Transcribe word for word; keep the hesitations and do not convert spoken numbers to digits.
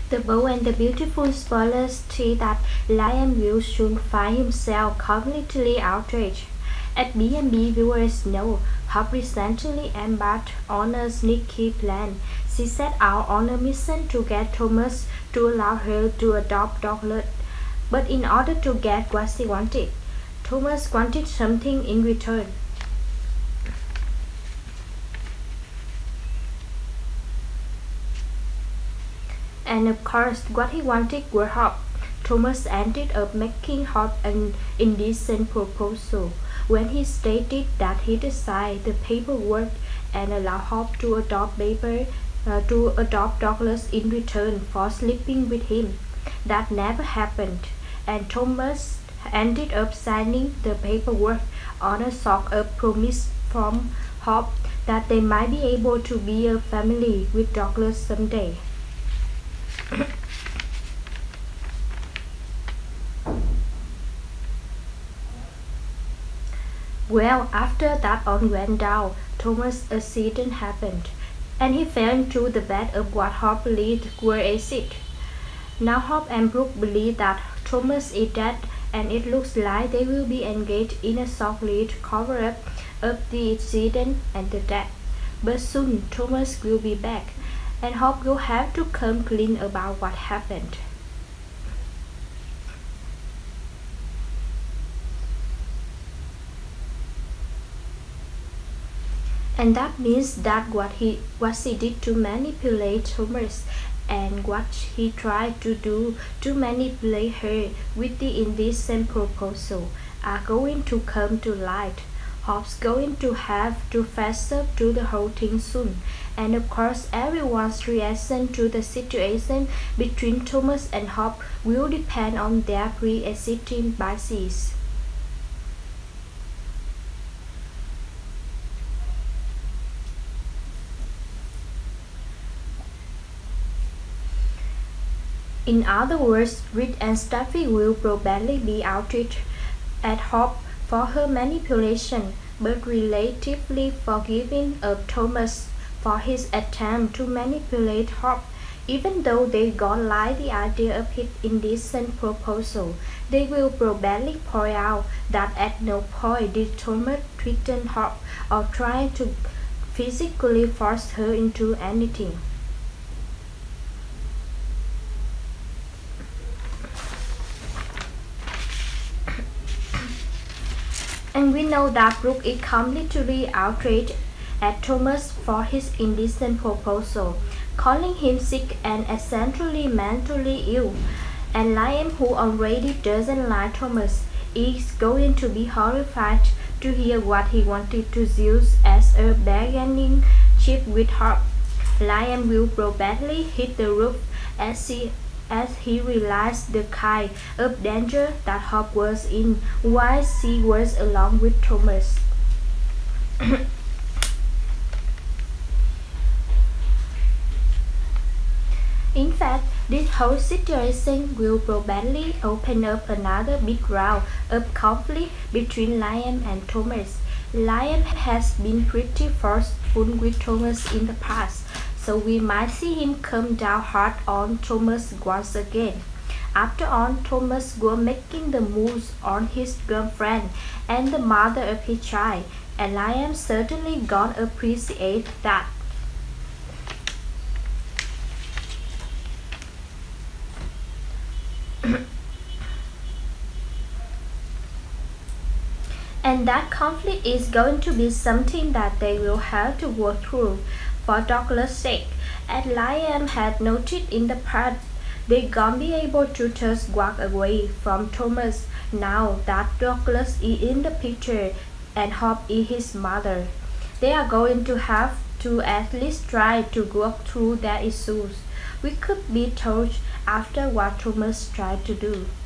The Bold and the Beautiful spoilers see that Liam will soon find himself completely outraged. As B and B viewers know, Hope recently embarked on a sneaky plan. She set out on a mission to get Thomas to allow her to adopt Douglas. But in order to get what she wanted, Thomas wanted something in return. And of course, what he wanted were Hope. Thomas ended up making Hope an indecent proposal when he stated that he signed the paperwork and allowed Hope to adopt paper, uh, to adopt Douglas in return for sleeping with him. That never happened, and Thomas ended up signing the paperwork on a sort of promise from Hope that they might be able to be a family with Douglas someday. Well, after that all went down, Thomas' accident happened, and he fell into the bed of what Hope believed were acid. Now Hope and Brooke believe that Thomas is dead, and it looks like they will be engaged in a solid cover-up of the accident and the death. But soon Thomas will be back, and Hope will have to come clean about what happened. And that means that what he what she did to manipulate Thomas and what he tried to do to manipulate her with the indecent proposal are going to come to light. Hope's going to have to face up to the whole thing soon, and of course everyone's reaction to the situation between Thomas and Hope will depend on their pre-existing biases. In other words, Reed and Steffi will probably be outraged at Hope for her manipulation, but relatively forgiving of Thomas for his attempt to manipulate Hope. Even though they don't like the idea of his indecent proposal, they will probably point out that at no point did Thomas threaten Hope or try to physically force her into anything. And we know that Brooke is completely outraged at Thomas for his indecent proposal, calling him sick and essentially mentally ill. And Liam, who already doesn't like Thomas, is going to be horrified to hear what he wanted to use as a bargaining chip with Hope. Liam will probably hit the roof as he as he realized the kind of danger that Hope was in while she was along with Thomas. In fact, this whole situation will probably open up another big round of conflict between Liam and Thomas. Liam has been pretty forceful with Thomas in the past, so we might see him come down hard on Thomas once again. After all, Thomas was making the moves on his girlfriend and the mother of his child, and Liam certainly gonna appreciate that. And that conflict is going to be something that they will have to work through for Douglas' sake. As Liam had noted in the past, they gon' be able to just walk away from Thomas now that Douglas is in the picture and Hope is his mother. They are going to have to at least try to work through their issues. We could be told after what Thomas tried to do.